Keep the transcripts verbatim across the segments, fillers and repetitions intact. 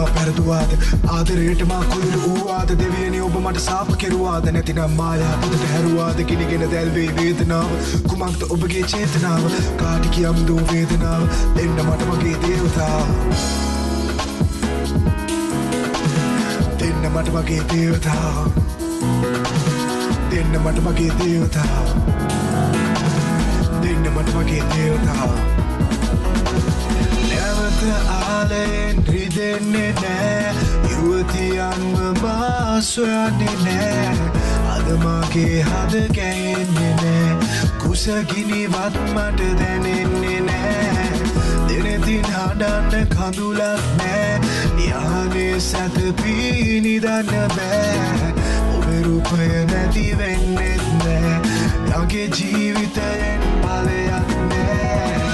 පැරදුවාද ආදරයට මා කුරුළු වූවාද දෙවියනි ඔබ මට සාප කෙරුවාද නැතිනම් මායා පුතට හැරුවාද ගිනිගෙන දැල්වේ වේදනාව කුමක්ද ඔබගේ චේතනාව කාටි කියම් දෝ වේදනාව දෙන්න මට මගේ දේවතාව දෙන්න මට මගේ දේවතාව දෙන්න මට මගේ දේවතාව දෙන්න මට මගේ දේවතාව නැවත ආලෙන් රිදෙන්නේ නෑ යුවතියන්ව මා සොයන්නේ නෑ අද මගේ හද ගැයෙන්නේ නෑ කුසගිනිවත් මට දැනෙන්නේ නෑ දෙනෙතින් හඬන්න කඳුලක් නෑ යහනේ සැතපී නිදන්න බෑ ඔබේ රූපය නැති වෙන්නෙත් නෑ යගේ ජීවිතයෙන් බලයක් නෑ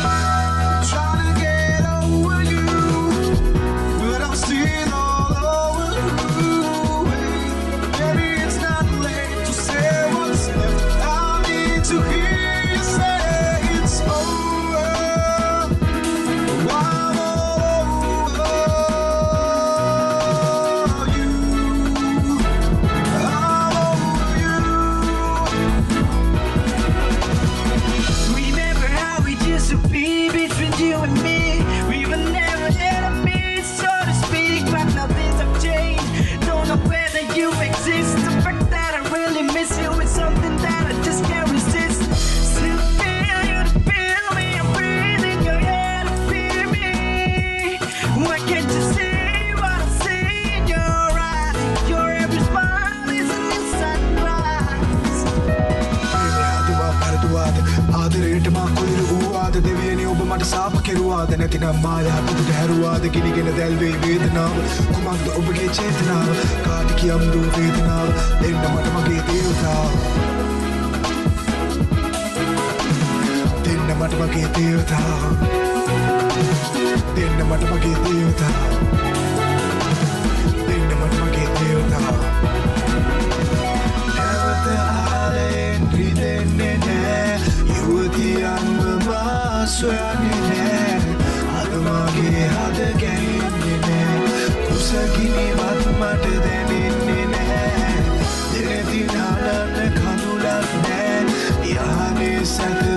දෙවියනි ඔබ මට සාප කෙරුවාද නැතිනම් මායා පුතට හැරුවාද ගිනිගෙන දැල්වේ වේදනාව කුමක්ද ඔබගේ චේතනාව කාටි කියම් දෝ වේදනාව දෙන්න මට මගේ දේවතාව දෙන්න මට මගේ දේවතාව දෙන්න මට මගේ දේවතාව දෙන්න මට මගේ දේවතාව නැවත ආලෙන් රිදෙන්නේ නෑ යුවතියන්ව මා සොයන්නේ නෑ අද මගේ හද ගැයෙන්නේ නෑ කුසගිනිවත් මට දැනෙන්නේ නෑ දෙනෙතින් හඬන්න කඳුලක් නෑ යහනේ සැත